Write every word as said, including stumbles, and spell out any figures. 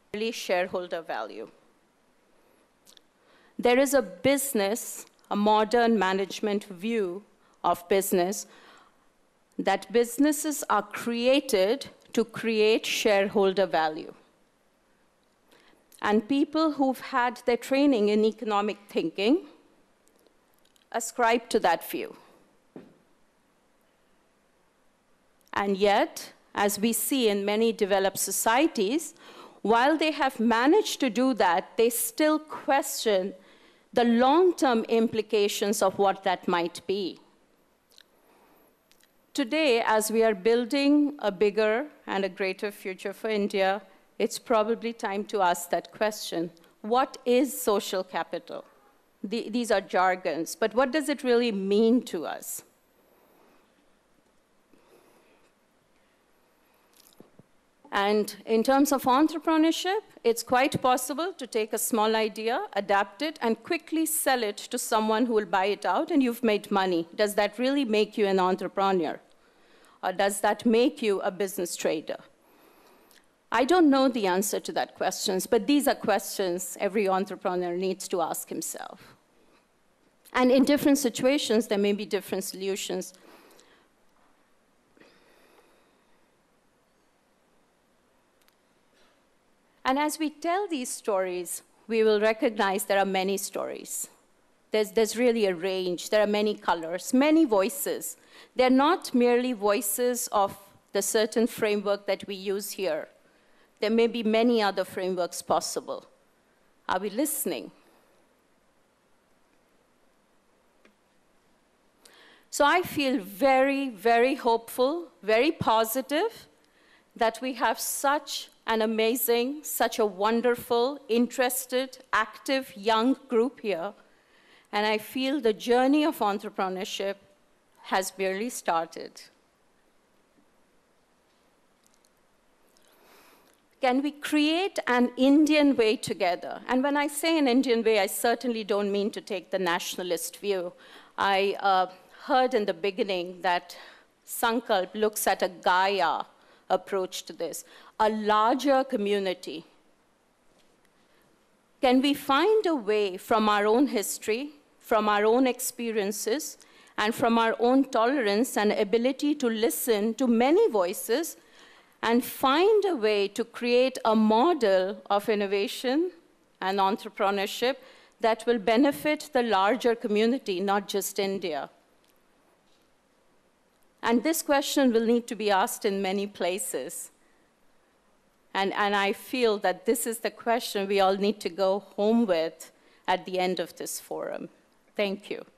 shareholder value. There is a business, a modern management view of business, that businesses are created to create shareholder value. And people who've had their training in economic thinking ascribe to that view. And yet, as we see in many developed societies, while they have managed to do that, they still question the long-term implications of what that might be. Today, as we are building a bigger and a greater future for India, it's probably time to ask that question. What is social capital? The, these are jargons, but what does it really mean to us? And in terms of entrepreneurship, it's quite possible to take a small idea, adapt it, and quickly sell it to someone who will buy it out, and you've made money. Does that really make you an entrepreneur? Or does that make you a business trader? I don't know the answer to that questions, but these are questions every entrepreneur needs to ask himself. And in different situations, there may be different solutions. And as we tell these stories, we will recognize there are many stories. There's, there's really a range. There are many colors, many voices. They're not merely voices of the certain framework that we use here. There may be many other frameworks possible. Are we listening? So I feel very, very hopeful, very positive that we have such an amazing, such a wonderful, interested, active, young group here. And I feel the journey of entrepreneurship has barely started. Can we create an Indian way together? And when I say an Indian way, I certainly don't mean to take the nationalist view. I uh, heard in the beginning that Sankalp looks at a Gaia approach to this, a larger community. Can we find a way from our own history, from our own experiences, and from our own tolerance and ability to listen to many voices, and find a way to create a model of innovation and entrepreneurship that will benefit the larger community, not just India? And this question will need to be asked in many places. And, and I feel that this is the question we all need to go home with at the end of this forum. Thank you.